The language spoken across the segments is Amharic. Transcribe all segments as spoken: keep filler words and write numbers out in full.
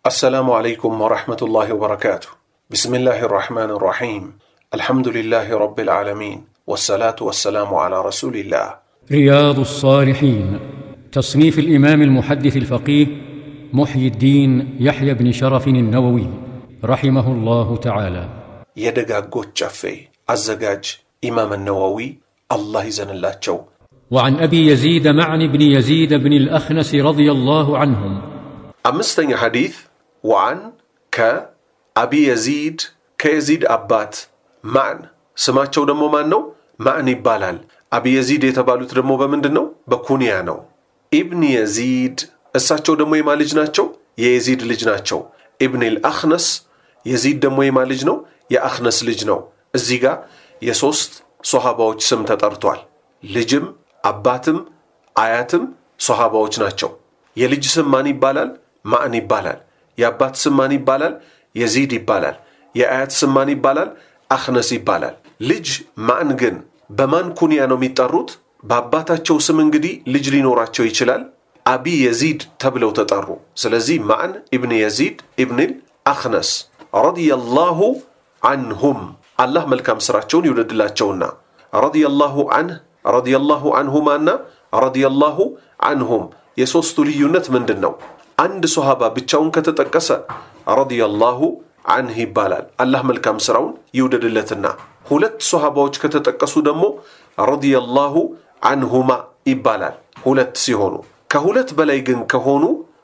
السلام عليكم ورحمة الله وبركاته. بسم الله الرحمن الرحيم. الحمد لله رب العالمين، والصلاة والسلام على رسول الله. رياض الصالحين، تصنيف الإمام المحدث الفقيه محي الدين يحيى بن شرف النووي رحمه الله تعالى. يدقاقوت جفي الزقاج إمام النووي الله يزن الله جو. وعن أبي يزيد معن بن يزيد بن الأخنس رضي الله عنهم. أمستني حديث وعن كأبي يزيد كيزيد أبات معن سمعتشو دمو مانو معن يبالال. أبي يزيد يتبالو تدمو بمندنو بكونيانو ابن يزيد እሳቸው ደግሞ የማ ልጅ ናቸው? የየዚድ ልጅ ናቸው። ኢብኑ አልአኽነስ የዚድ ደግሞ የማ ልጅ ነው? የአኽነስ ልጅ ነው። እዚህ ጋር የሶስት ሷሃባዎች ስም ተጠርቷል። ልጅም አባትም አያትም ሷሃባዎች ናቸው። የልጅ ስም ማን ይባላል? ማን ይባላል። የአባት ስም ማን ይባላል? የዚድ ይባላል። የአያት ስም ማን ይባላል? አኽነስ ይባላል። ልጅ ማን ግን በማን ኩንያ ነው የሚጠሩት? በአባታቸው ስም እንግዲህ ልጅ ሊኖራቸው ይችላል። አቢ የዚድ ተብለው ተጠሩ። ስለዚህ ማን ኢብኑ የዚድ ኢብኑ አልአኽነስ ረዲየላሁ ዐንሁም አላህ መልካም ስራቸውን ይወደድላቸውና ረዲየላሁ ዐንሁ ረዲየላሁ ዐንሁማና ረዲየላሁ ዐንሁም የሶስቱ ልዩነት ምንድነው? አንድ ሱሐባ ብቻውን ከተጠቀሰ ረዲየላሁ ዐንሁ ይባላል፣ አላህ መልካም ስራውን ይወደድለትና። ሁለት ሱሐባዎች ከተጠቀሱ ደግሞ ረዲየላሁ ዐንሁማ ይባላል፣ ሁለት ሲሆኑ። ከሁለት በላይ ግን ከሆኑ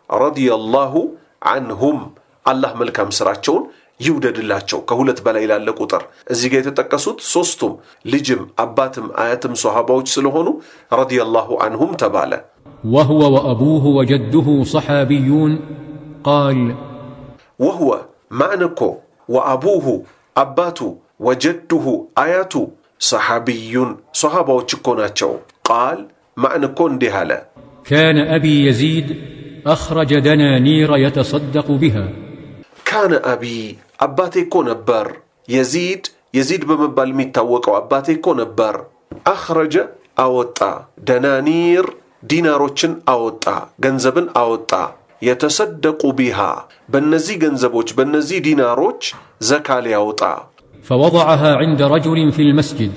ረዲየላሁ ዐንሁም አላህ መልካም ስራቸውን ይውደድላቸው። ከሁለት በላይ ላለ ቁጥር እዚህ ጋር የተጠቀሱት ሶስቱም ልጅም አባትም አያትም ሱሐባዎች ስለሆኑ ረዲየላሁ ዐንሁም ተባለ። وهو وأبوه وجده صحابيون قال وهو معنكو وأبوه أباتو وجده آياتو صحابيون صحابة وشكوناتشو قال معنكو اندهالا كان أبي يزيد أخرج دنانير يتصدق بها. كان أبي أباتي كون بر يزيد يزيد بمبال ميتاوكو أباتي كون بر أخرج أوطا دنانير ديناروچن أوطا ገንዘብን አወጣ يتصدق بها በእነዚህ ገንዘቦች በእነዚህ ዲናሮች ዘካ ሊያወጣ فوضعها عند رجل في المسجد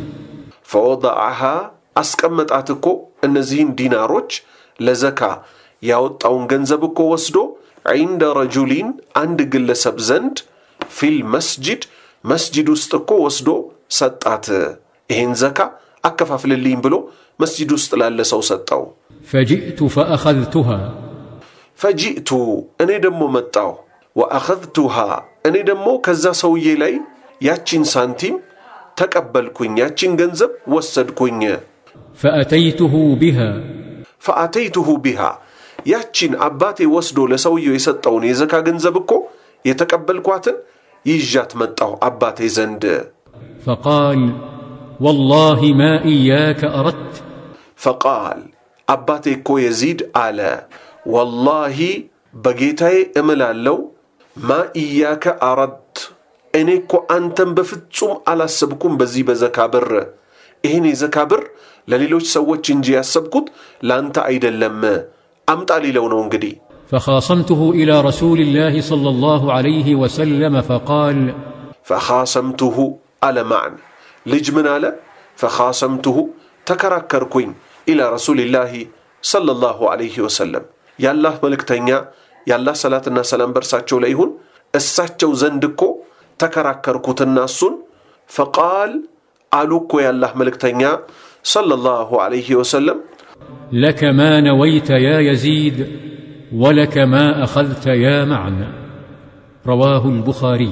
فوضعها አስቀመጣት እኮ እነዚህን ዲናሮች ለዘካ ያወጣውን ገንዘብ እኮ ወስዶ عند رجل አንድ ግለሰብ ዘንድ في المسجد መስጂድ ውስጥ እኮ ወስዶ ሰጣት። ይሄን ዘካ አከፋፍልልኝ ብሎ መስጂድ ውስጥ ላለ ሰው ሰጣው። فجئت فأخذتها فجئت እኔ ደሞ መጣው وأخذتها እኔ ደሞ ከዛ ሰውዬ ላይ ያቺን ሳንቲም ተቀበልኩኝ፣ ያቺን ገንዘብ ወሰድኩኝ። فأتيته بها فأتيته بها ያቺን አባቴ ወስዶ ለሰውየው የሰጠውን የዘካ ገንዘብ እኮ የተቀበልኳትን ይዣት መጣው አባቴ ዘንድ። فقال والله ما إياك أردت. فقال አባቴ እኮ የዚድ አለ والله በጌታዬ እምላለሁ ما إياك أردت እኔ እኮ አንተን በፍጹም አላሰብኩም በዚህ በዘካ ብር። ይሄን የዘካ ብር ለሌሎች ሰዎች እንጂ ያሰብኩት ላንተ አይደለም፣ አምጣ ሊለው ነው እንግዲህ። فخاصمته إلى رسول الله صلى الله عليه وسلم فقال فخاصمته على معنى ልጅ ምን አለ? فخاصمته ተከራከርኩኝ إلى رسول الله صلى الله عليه وسلم ያላህ መልእክተኛ ያላህ ሰላትና ሰላም በርሳቸው ላይ ይሁን እሳቸው ዘንድ እኮ ተከራከርኩትና እሱን فقال አሉኮ ያላህ መልእክተኛ صلى الله عليه وسلم لك ما نويت يا يزيد ولك ما أخذت يا معن. رواه البخاري.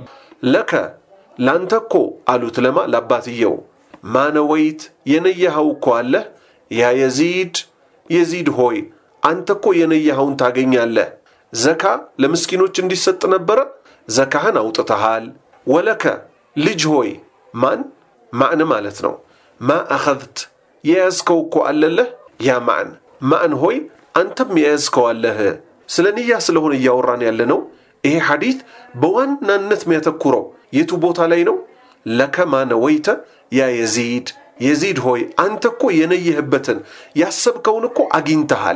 لك لانتكو قالوا لما لباتيو ما نويت ينيهو كواله يا يزيد يزيد هوي أنتكو ينيهون تاقيني الله زكاة لمسكينوش اندي ست نبرا زكاة نوتتهال ولك لج هوي من معنى مالتنو ما أخذت يازكو كوال الله يا معن معن هوي أنتم يازكو الله سلنية سلهون يوراني اللنو إيه حديث بوانا النثم يتكرو يتوبوت علينو لك ما نويت يا يزيد يزيد هوي أنتكو ينيه بتن يحسب كونكو أجينتهال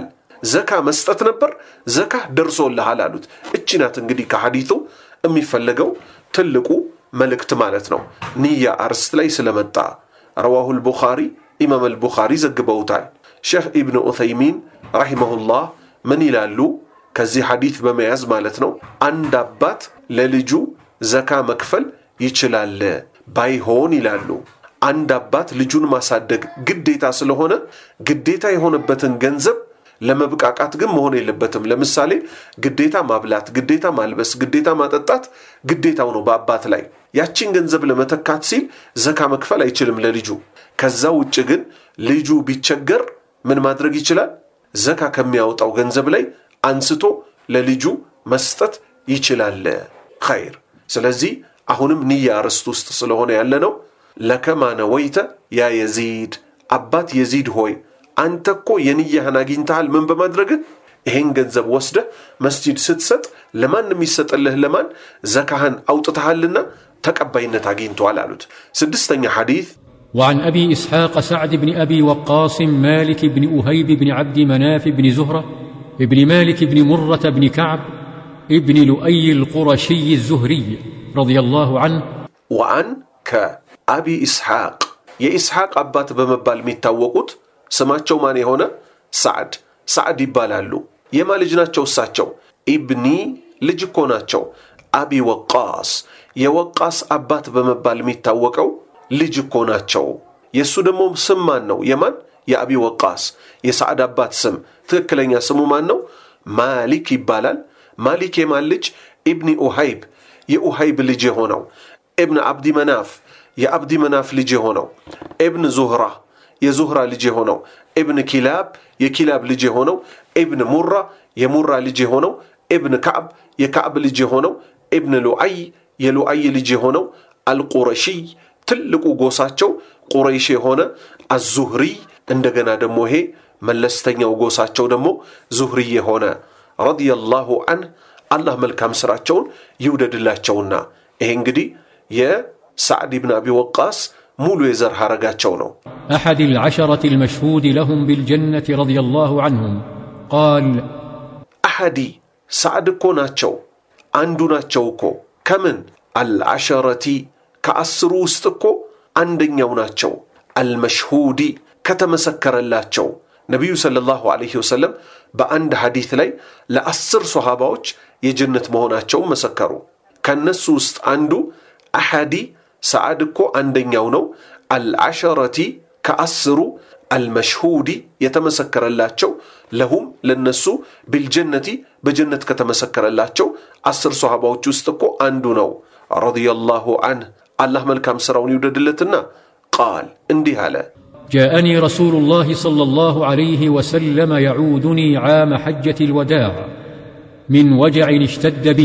ዘካ መስጠት ነበር ዘካ ደርሶልሃል አሉት እቺ ናት እንግዲህ ከሐዲሱ የሚፈልገው ትልቁ መልእክት ማለት ነው ንያ አርስት ላይ ስለመጣ رواه البخاري ኢማም البخاري ዘግበውታል ሼህ ኢብኑ ዑሰይሚን ረሂመሁላህ ምን ይላሉ ከዚህ ሐዲስ በመያዝ ማለት ነው አንድ አባት ለልጁ ዘካ መክፈል ይችላል ባይሆን ይላሉ አንድ አባት ልጁን ማሳደግ ግዴታ ስለሆነ ግዴታ የሆነበትን ገንዘብ ለመብቃቃት ግን መሆን የለበትም ለምሳሌ ግዴታ ማብላት ግዴታ ማልበስ ግዴታ ማጠጣት ግዴታው ነው በአባት ላይ ያቺን ገንዘብ ለመተካት ሲል ዘካ መክፈል አይችልም ለልጁ ከዛ ውጭ ግን ልጁ ቢቸገር ምን ማድረግ ይችላል ዘካ ከሚያወጣው ገንዘብ ላይ አንስቶ ለልጁ መስጠት ይችላል ኸይር ስለዚህ አሁንም ንያ አርስት ውስጥ ስለሆነ ያለነው ለከማ ነወይተ ያ የዚድ አባት የዚድ ሆይ አንተኮ የንያህን አግኝተሃል ምን በማድረግ ይሄን ገንዘብ ወስደ መስጂድ ስትሰጥ ለማንም ይሰጥልህ ለማን ዘካህን አውጥተሃልና ተቀባይነት አግኝቷል አሉት ስድስተኛ ሐዲስ وعن أبي إسحاق سعد بن أبي وقاص مالك بن أهيب بن عبد مناف بن زهرة ابن مالك بن مرة بن كعب ابن لؤي القرشي الزهري رضي الله عنه وعن كأبي إسحاق يا إسحاق أبات بمبال ميتاوقوت سماچو ماني هنا سعد سعد يبالالو يما لجناچو ساچو ابني لجكوناچو أبي وقاص يا وقاص أبات بمبال ميتاوقو لجكوناچو يسو دمو سم مان نو يمان يا أبي وقاص يا سعد أبات سم تككلኛ ስሙ ማን ነው ማሊክ ይባላል ማሊክ የማልጅ ابن أهيب የኡሃይብ ልጅ ሆነው ابن عبد مناف የአብዲ መናፍ ልጅ ሆነው ابن زهرة የዙህራ ልጅ ሆነው ابن كلاب የኪላብ ልጅ ሆነው ابن ሙራ የሙራ ልጅ ሆነው ابن كعب የካዕብ ልጅ ሆነው ابن لؤي የሉአይ ልጅ ሆነው القرشي ትልቁ ጎሳቸው ቁረይሽ ሆነ الزهري እንደገና ደሞ ይሄ መለስተኛው ጎሳቸው ደሞ ዙህሪ ሆነ ረዲየላሁ ዐንሁ አላህ መልካም ስራቸውን ይውደድላቸውና ይሄ እንግዲህ የሳዕድ ኢብኑ አቢ ወቃስ ሙሉ የዘር ሐረጋቸው ነው أحد العشرة المشهود لهم بالجنة رضي الله عنهم قال أحدي سعد كوناتشو عندو ناتشوكو كمن العشرة كأسرو استكو عندن يوناتشو المشهودي كتمسكر اللاتشو نبي صلى الله عليه وسلم بأند حديث لي لأسر صحابوش يجنة مهوناتشو مسكرو كان نسوست عندو أحدي سعدكو عندن يونو العشرة كأسرو المشهودي يتمسكر اللاتشو لهم للنسو بالجنة بجنة كتمسكر اللاتشو أسر صحابوش استكو عندو نو رضي الله عنه الله ملكام سراون يوددلتنا قال اندي هلا جاءني رسول الله صلى الله عليه وسلم يعودني عام حجة الوداع من وجع اشتد بي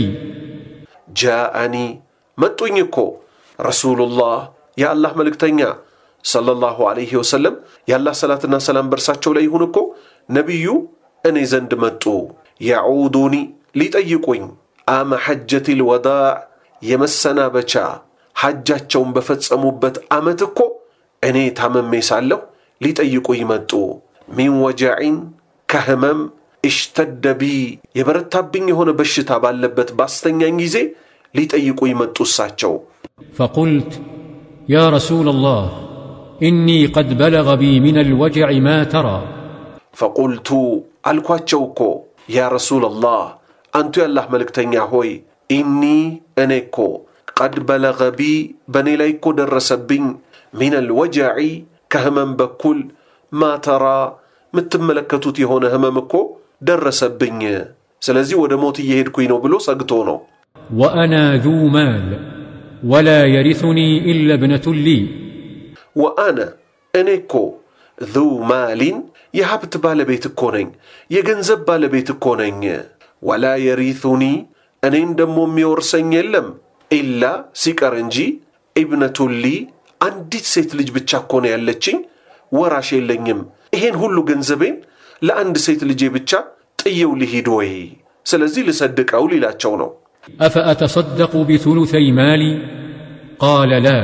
جاءني متونيكو رسول الله يا الله ملكتنيا صلى الله عليه وسلم يا الله صلاتنا سلام برساتشو ليهونكو نبيو اني زند متو يعودني ليطيقوኝ عام حجة الوداع يمسنا بچا حجاچون بفصموبت አመትኮ እኔ ታመሜ ሳለሁ ሊጠይቁኝ መጡ ሚን ወጃዕን ከህመም اشتد بي የበረታብኝ የሆነ በሽታ ባለበት ባስተኛኝ ጊዜ ሊጠይቁኝ መጡ እሳቸው فقلت يا رسول الله إني قد بلغ بي من الوجع ما ترى فقلت አልኳቸው እኮ يا رسول الله አንቱ ያላህ መልእክተኛ ሆይ إني እኔኮ قد بلغ بي በኔ ላይ እኮ ደረሰብኝ من الوجع كهمم بكل ما ترى متملكتوت يهونه هممكو درسبኝ ስለዚህ ወደ ሞት እየሄድኩኝ ነው ብሎ ሰግቶ ነው وانا ذو مال ولا يرثني الا ابنه لي وانا انيكو ذو مال يحبت ባለቤት እኮ ነኝ የገንዘብ ባለቤት እኮ ነኝ ولا يرثني እኔን ደሞ የሚወርሰኝ የለም الا ሲቀር እንጂ ابنه لي አንዲት ሴት ልጅ ብቻ እኮ ነው ያለችኝ ወራሽ የለኝም ይሄን ሁሉ ገንዘቤን ለአንድ ሴት ልጅ ብቻ ጥየው ልሂድ ወይ ስለዚህ ልሰድቀው ሊላቸው ነው أفأتصدق بثلثي مالي قال لا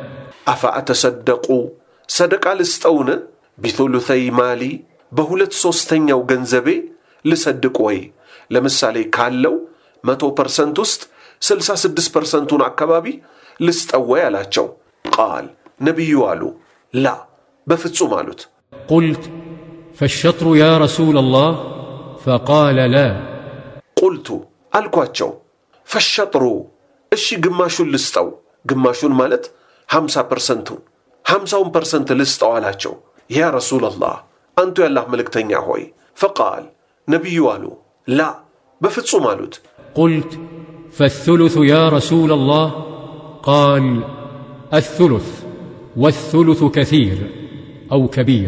أفأتصدق صدق لستون بثلثي مالي بهولت ሶስተኛው ገንዘቤ ልሰድቅ ወይ ለምሳሌ ካለው መቶ ፐርሰንት ውስጥ ስልሳ ስድስት ፐርሰንቱን አካባቢ ልስጠው ወይ አላቸው ቃል ነብዩ አሉ ላ በፍጹም አሉት قلت فالشطر يا رسول الله فقال لا قلت አልኳቸው فالشطر እሺ ግማሹን ልስጠው ግማሹን ማለት ሃምሳ ፐርሰንቱን ሃምሳውን ፐርሰንት ልስጠው አላቸው ያ ረሱላህ አንቱ ያላህ መልእክተኛ ሆይ فقال ነብዩ አሉ ላ በፍጹም አሉት قلت فالثلث يا رسول الله قال الثلث والثلث كثير أو كبير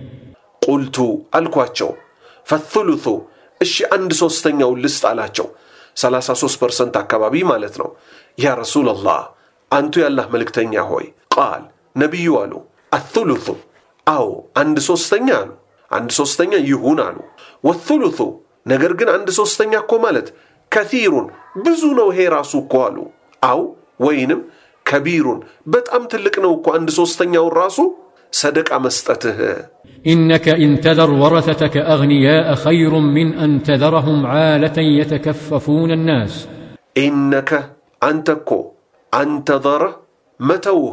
قلت አልኳቸው فالثلث እሺ አንድ ሶስተኛው ልስጥ አላቸው ሰላሳ ሶስት ፐርሰንት አካባቢ ማለት ነው ያ ረሱላህ አንቱ ያላህ መልእክተኛ ሆይ ቃል ነብዩ አሉ الثلث አው አንድ ሶስተኛ አሉ አንድ ሶስተኛ ይሁን አሉ والثلث ነገር ግን አንድ ሶስተኛ እኮ ማለት كثيرون ብዙ ነው ይሄ ራሱ እኮ አሉ አው ወይንም كبيرون በጣም ትልቅ ነው እኮ አንድ ሶስተኛው ራሱ ሰደቃ መስጠትህ إنك إن تذر ورثتك أغنياء خير من أن تذرهم عالة يتكففون الناس إنك أنتكو أن تذر متوه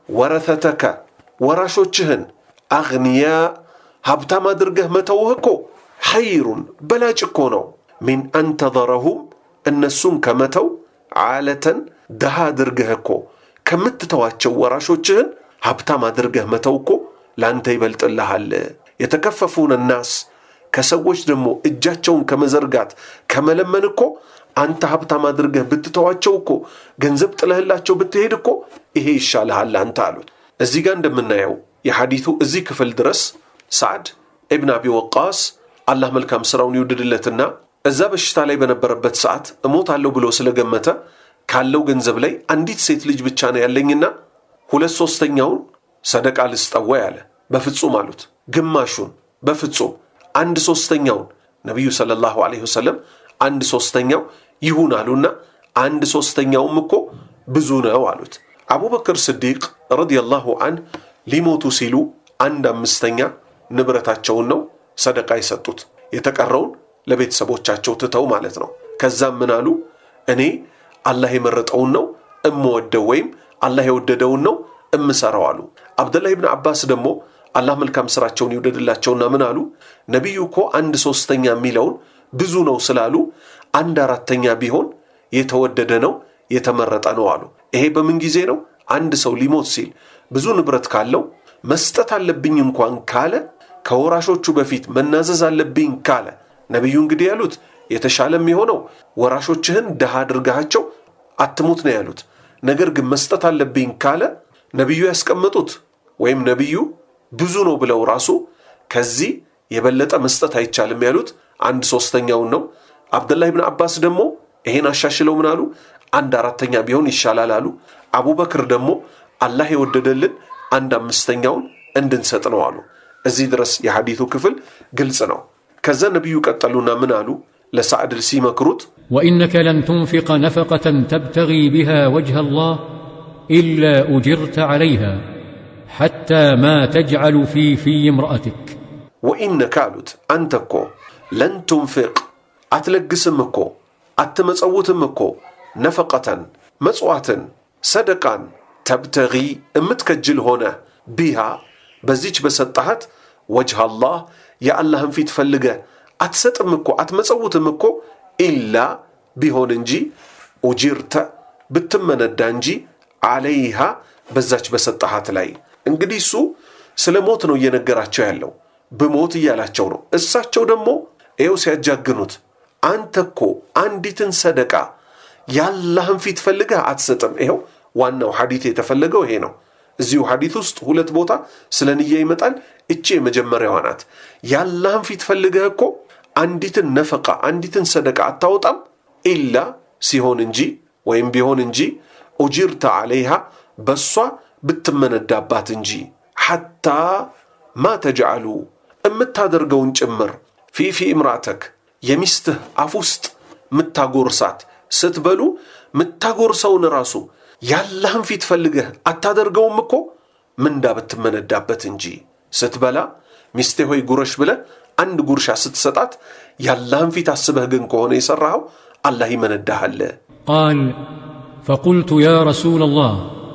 ورثتك وراشوچهن أغنياء هبتا ما درقه متوهكو خير بلاجكو نو من أن تذرهم النسون كمتو عالة دها درقهكو كمتتواچو وراشوچهن هبتا ما درقه متوكو لانت يبلط اللهال يتكففون الناس كسوش دمو اجاچون كمزرقات كملمنكو አንተ ሀብታም አድርገህ ብትተዋቸው እኮ ገንዘብ ጥለህላቸው ብትሄድ እኮ ይሄ ይሻልሃል አንተ አሉት እዚህ ጋር እንደምናየው የሐዲሱ እዚህ ክፍል ድረስ ሳዕድ ኢብኑ አቢ ወቃስ አላህ መልካም ስራውን ይወድድለትና እዛ በሽታ ላይ በነበረበት ሰዓት እሞታለሁ ብሎ ስለገመተ ካለው ገንዘብ ላይ አንዲት ሴት ልጅ ብቻ ነው ያለኝና ሁለት ሶስተኛውን ሰደቃ ልስጠው ያለ በፍጹም አሉት ግማሹን በፍጹም አንድ ሶስተኛውን ነብዩ ሰለላሁ ዐለይሂ ወሰለም አንድ ሶስተኛው ይሁን አሉና አንድ ሶስተኛውም እኮ ብዙ ነው አሉት አቡበክር ስዲቅ ረዲየላሁ ዐንሁ ሊሞቱ ሲሉ አንድ አምስተኛ ንብረታቸውን ነው ሰደቃ ይሰጡት የተቀረውን ለቤተሰቦቻቸው ትተው ማለት ነው ከዛም ምን አሉ እኔ አላህ የመረጠውን ነው እምወደው ወይም አላህ የወደደውን ነው እምሰራው አሉ አብዱላህ ኢብኑ አባስ ደግሞ አላህ መልካም ስራቸውን ይወደድላቸውና ምን አሉ ነብዩ እኮ አንድ ሶስተኛ ሚለውን ብዙ ነው ስላሉ አንድ አራተኛ ቢሆን የተወደደ ነው የተመረጠ ነው አሉ ይሄ በምን ጊዜ ነው አንድ ሰው ሊሞት ሲል ብዙ ንብረት ካለው መስጠት አለብኝ እንኳን ካለ ከወራሾቹ በፊት መናዘዝ አለብኝ ካለ ነብዩ እንግዲህ ያሉት የተሻለም ይሆነው ወራሾችህን ደሃ አድርጋቸው አትሙት ነው ያሉት ነገር ግን መስጠት አለብኝ ካለ ነብዩ ያስቀመጡት ወይም ነብዩ ብዙ ነው ብለው ራሱ ከዚህ የበለጠ መስጠት አይቻልም ያሉት አንድ ሶስተኛው ነው አብዱላህ ኢብኑ አባስ ደግሞ ይሄን አሻሽለው ምን አሉ አንድ አራተኛ ቢሆን ይሻላል አሉ አቡበክር ደግሞ አላህ የወደደልን አንድ አምስተኛውን እንድንሰጥ ነው አሉ እዚህ ድረስ የሐዲሱ ክፍል ግልጽ ነው ከዛ ነብዩ ቀጠሉና ምን አሉ ለሳዕድ ሲመክሩት وإنك لن تنفق نفقة تبتغي بها وجه الله إلا أجرت عليها حتى ما تجعل في في امرأتك وإنك قالت أنتكو لن تنفق أتلقسمكو أتمصوتمكو نفقة مصوات صدقا تبتغي امتكجل هنا بها بزيج بسطحت وجه الله يا الله في تفلقه أتسطمكو أتمصوتمكو إلا بهون انجي أجرت بتمن الدانجي عليها بزاج بسطحت لاي እንግዲህ እሱ ስለሞት ነው እየነገራቸው ያለው በሞት እያላቸው ነው እሳቸው ደግሞ ኤው ሲያጃግኑት አንተኮ አንዲትን ሰደቃ ያላህን ፊት ፈልገህ አትሰጥም ይሄው ዋናው ሐዲስ የተፈለገው ይሄ ነው እዚሁ ሐዲስ ውስጥ ሁለት ቦታ ስለንየ ይመጣል እቺ የመጀመሪያዋ ናት ያላህን ፊት ፈልገህ እኮ አንዲትን ነፈቃ አንዲትን ሰደቃ አታወጣም ኢላ ሲሆን እንጂ ወይም ቢሆን እንጂ ኡጅርተ عليها በሷ ብትመነዳባት እንጂ حتى ما تجعلوا እምታደርገውን ጭምር في في امراتك የሚስትህ አፍ ውስጥ ምታጎርሳት ስትበሉ ምታጎርሰውን ራሱ ያላህን ፊት ፈልገህ አታደርገውም እኮ ምንዳ ብትመነዳበት እንጂ ስትበላ ሚስቴ ሆይ ጉረሽ ብለ አንድ ጉርሻ ስትሰጣት ያላህን ፊት አስበህ ግን ከሆነ የሰራኸው አላህ ይመነዳሃል። قال فقلت يا رسول الله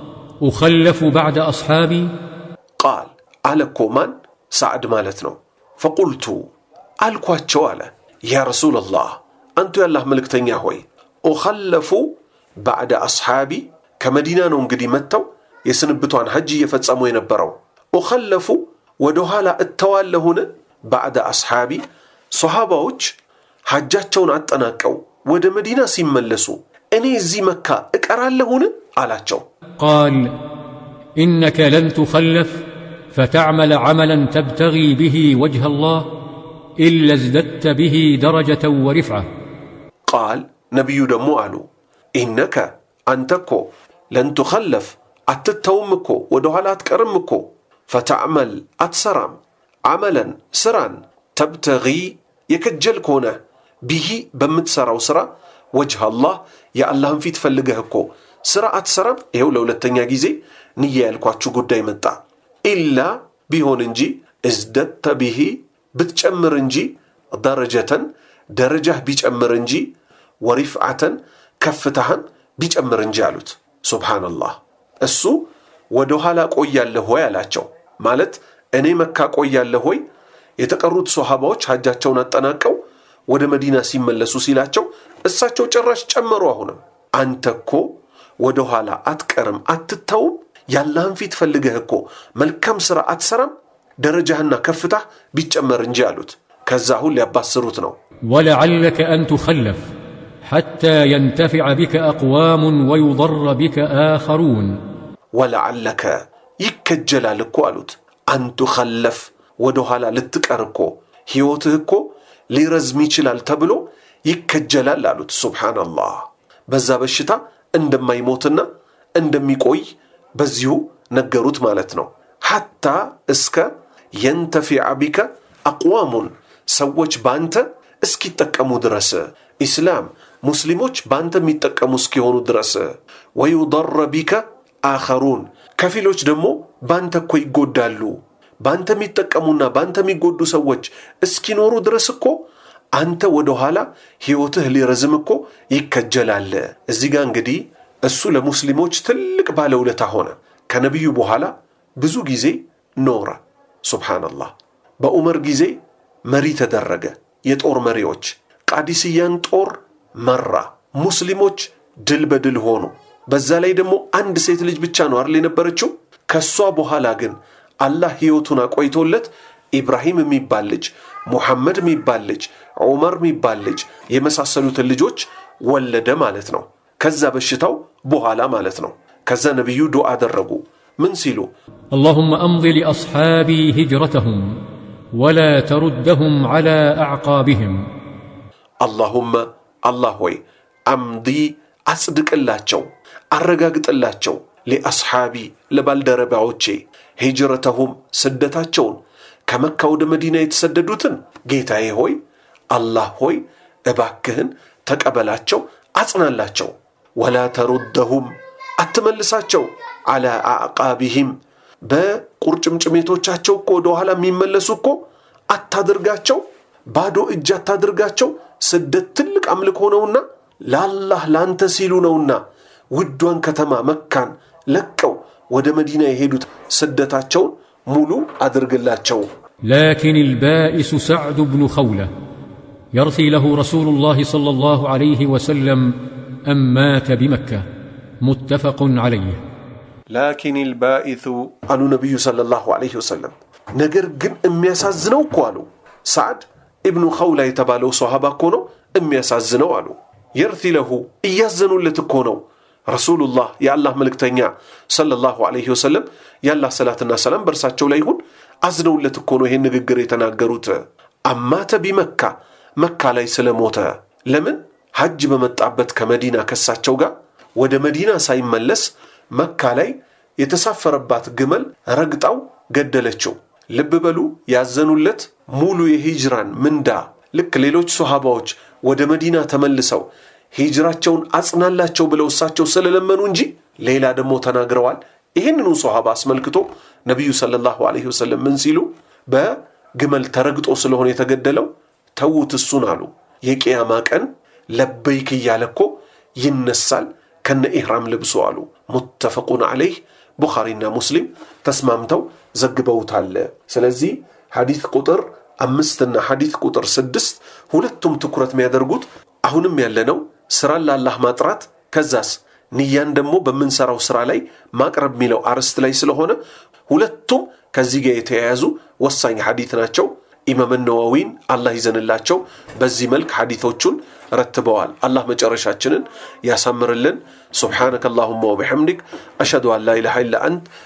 أخلف بعد أصحابي قال አለኮ ማን ሰዓድ ማለት ነው። فقلت አልኳቸው አለ يا رسول الله አንቱ ያላህ መልእክተኛ ሆይ أخلف بعد أصحابي ከመዲና ነው እንግዲህ መተው የስንብቷን ሐጅ እየፈጸሙ የነበረው أخلف ወደ ኋላ እተዋለሁን بعد أصحابي ሷሃባዎች ሐጃቸውን አጠናቀው ወደ መዲና ሲመለሱ እኔ እዚህ መካ እቀራለሁን አላቸው። قال إنك لن تخلف فتعمل عملا تبتغي به وجه الله إلا ازددت به درجة ورفعة. قال نبي دمو قالوا إنك أنتكو لن تخلف أتتومكو ودوهلا أتكرمكو فتعمل أتسرام عملا سران تبتغي يكجل كونه به بمتسرا وسرا وجه الله يا الله في تفلقهكو سرا أتسرام إيو لو لتنيا جيزي نيا الكواتشو قداي متى إلا بيهون انجي ازددت به بتجمر انجي درجة درجة بيجمر انجي ورفعة كفتها بيجمر انجي علوت سبحان الله السو ودوهالا قويا اللهوي علاتشو مالت اني مكا قويا اللهوي የተቀሩት ሷሃባዎች ሐጃቸውን አጠናቀው ወደ መዲና ሲመለሱ ሲላቸው እሳቸው ጭራሽ ጨመሩ። አሁንም አንተኮ ወደ ኋላ አትቀርም አትተውም ያላህን ፊት ፈልገህኮ መልካም ስራ አትሰራም ደረጃህና ከፍታህ ቢጨመር እንጂ አሉት። ከዛ ሁሉ ያባስሩት ነው ولعلك أن تخلف حتى ينتفع بك أقوام ويضر بك آخرون ولعلك يكجلالكو አሉት أن تخلف ወደ ኋላ ልትቀርኮ ህይወትህኮ ሊረዝም ይችላል ተብሎ ይከጀላል አሉት። ሱብሃንአላህ በዛ በሽታ እንደማይሞትና እንደሚቆይ በዚሁ ነገሩት ማለት ነው። حتى እስከ ينتفع بك أقوام ሰዎች ባንተ እስኪጠቀሙ ድረስ ኢስላም ሙስሊሞች ባንተ የሚጠቀሙ እስኪሆኑ ድረስ ويضر بك آخرون ከፊሎች ደግሞ ባንተ እኮ ይጎዳሉ ባንተ የሚጠቀሙና ባንተ የሚጎዱ ሰዎች እስኪኖሩ ድረስ እኮ አንተ ወደ ኋላ ህይወትህ ሊረዝም እኮ ይከጀላል። እዚህ ጋር እንግዲህ እሱ ለሙስሊሞች ትልቅ ባለውለታ ሆነ። ከነብዩ በኋላ ብዙ ጊዜ ኖረ። ሱብሃንአላህ በዑመር ጊዜ መሪ ተደረገ። የጦር መሪዎች ቃዲስያን ጦር መራ። ሙስሊሞች ድል በድል ሆኑ። በዛ ላይ ደግሞ አንድ ሴት ልጅ ብቻ ነው አይደል የነበረችው። ከሷ በኋላ ግን አላህ ህይወቱን አቆይቶለት ኢብራሂም የሚባል ልጅ ሙሐመድ የሚባል ልጅ ዑመር የሚባል ልጅ የመሳሰሉትን ልጆች ወለደ ማለት ነው። ከዛ በሽታው በኋላ ማለት ነው። ከዛ ነብዩ ዱዓ አደረጉ ምን ሲሉ اللهم امضي لاصحابي هجرتهم ولا تردهم على اعقابهم اللهم الله ሆይ امضي አጽድቅላቸው አረጋግጥላቸው لأصحابي لبالدرباوچي هجرتهم سدتاچون كمكة ود مدينة يتسددوتن ጌታዬ ሆይ الله ሆይ እባክህን ተቀበላቸው አጽናላቸው ولا تردهم አትመልሳቸው على اعقابهم በቁርጭምጭሚቶቻቸው እኮ ወደ ኋላ የሚመለሱ እኮ አታድርጋቸው ባዶ እጅ አታድርጋቸው ስደት ትልቅ አምልኮ ነውና ለአላህ ላንተ ሲሉ ነውና ውዷን ከተማ መካን ለቀው ወደ መዲና የሄዱት ስደታቸውን ሙሉ አድርግላቸው። لكن البائس سعد بن خولة يرثي له رسول الله صلى الله عليه وسلم أم مات بمكة متفق عليه. لكن البائث قال النبي صلى الله عليه وسلم ነገር ግን የሚያሳዝነው እኮ አሉ سعد ابن خولة የተባለው ሷሃባ እኮ ነው የሚያሳዝነው አሉ يرثي له እያዘኑለት እኮ ነው رسول الله يا الله ملكتنيا صلى الله عليه وسلم يا الله صلاتنا سلام برساچو لا يሁን አዝነውለት እኮ ነው ይሄን ንግግር የተናገሩት። አማተ ቢመካ መካ ላይ ስለሞተ ለምን ሐጅ በመጣበት ከመዲና ከሳቸው ጋር ወደ መዲና ሳይመለስ መካ ላይ የተሳፈረባት ግመል ረግጣው ገደለችው። ልብ በሉ ያዘኑለት ሙሉ የሂጅራን ምንዳ ልክ ሌሎች ሱሐባዎች ወደ መዲና ተመልሰው ሂጅራቸውን አጽናላቸው ብለው እሳቸው ስለለመኑ እንጂ ሌላ ደግሞ ተናግረዋል። ይሄንኑ ሱሐባ አስመልክቶ ነብዩ ሰለላሁ ዐለይሂ ወሰለም ምን ሲሉ በግመል ተረግጦ ስለሆነ የተገደለው ተውት እሱን አሉ። የቂያማ ቀን ለበይክ እያለ እኮ ይነሳል ከነ ኢህራም ልብሱ አሉ። ሙተፈቁን ዐለይህ ቡኻሪና ሙስሊም ተስማምተው ዘግበውታል። ስለዚህ ሐዲስ ቁጥር አምስትና ሐዲስ ቁጥር ስድስት ሁለቱም ትኩረት የሚያደርጉት አሁንም ያለነው ስራን ለአላህ ማጥራት ከዛስ ንያን ደግሞ በምንሰራው ስራ ላይ ማቅረብ የሚለው አርስት ላይ ስለሆነ ሁለቱም ከዚህ ጋር የተያያዙ ወሳኝ ሐዲስ ናቸው። ኢማም ነወዊን አላህ ይዘንላቸው በዚህ መልክ ሐዲሶቹን ረትበዋል። አላህ መጨረሻችንን ያሳምርልን። ሱብሃነከ አላሁመ ወቢሐምዲክ አሽሀዱ አን ላ ኢላሃ ኢላ አንተ